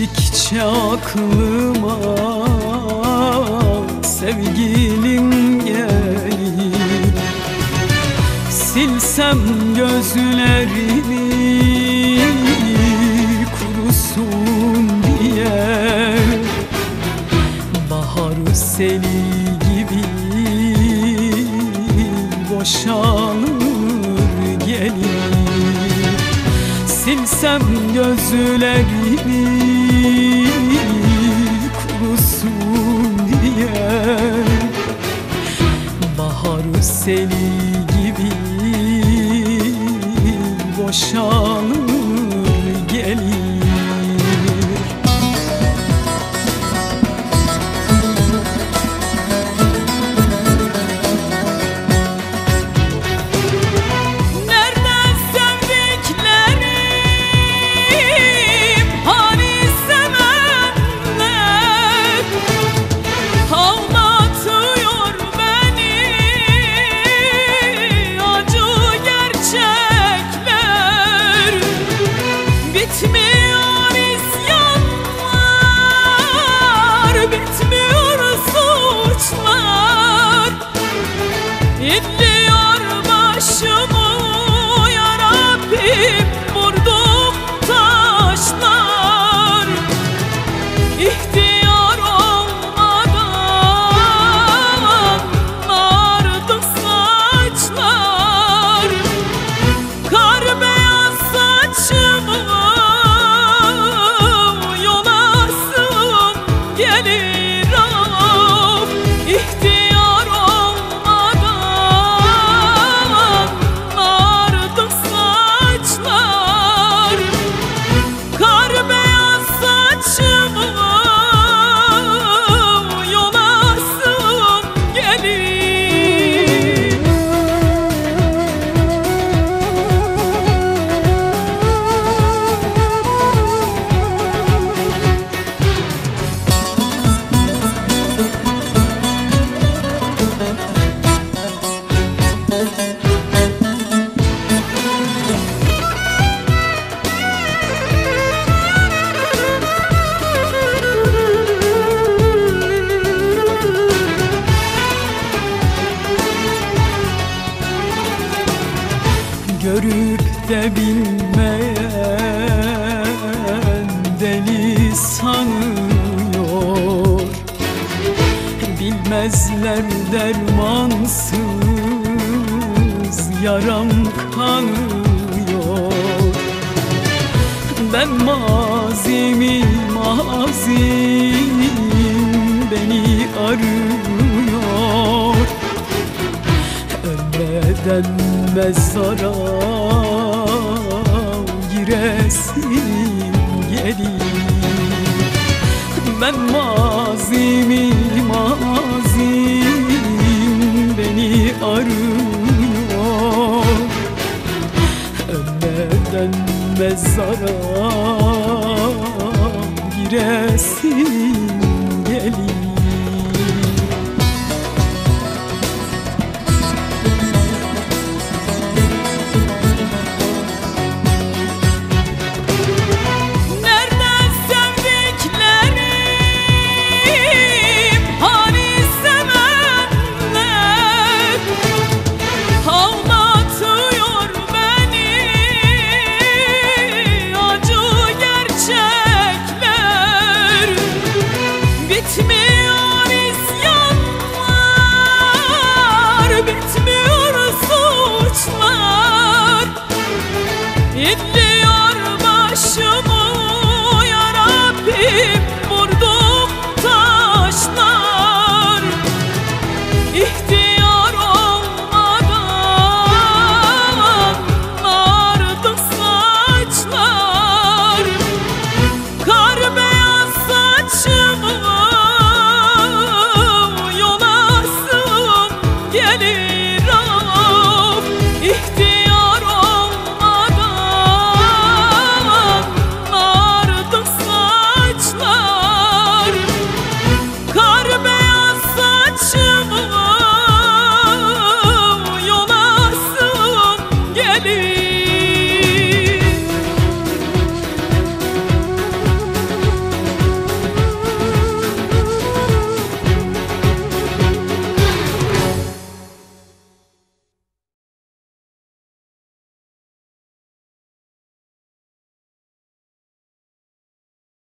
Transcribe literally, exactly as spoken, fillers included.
geldikçe aklıma sevgilim gelir. Silsem gözlerimi kurusun diye, bahar seli gibi boşalır gelir. Silsem gözlerimi kurusun diye, bahar seli gibi boşalır gelir. İnliyor başımı yarabbim vurdum taşlar. İhtiyar olmadan ağardı saçlar. Kar beyaz saçımı yolasın gelir of. İhtiyar görüp de bilmeyen deli sanıyor. Bilmezler dermansız yaram kanıyor. Ben mazimi mazim beni arıyor. Ölmeden mezara giresim gelir. Ben mazimi mazim beni arıyor. Ölmeden mezara giresim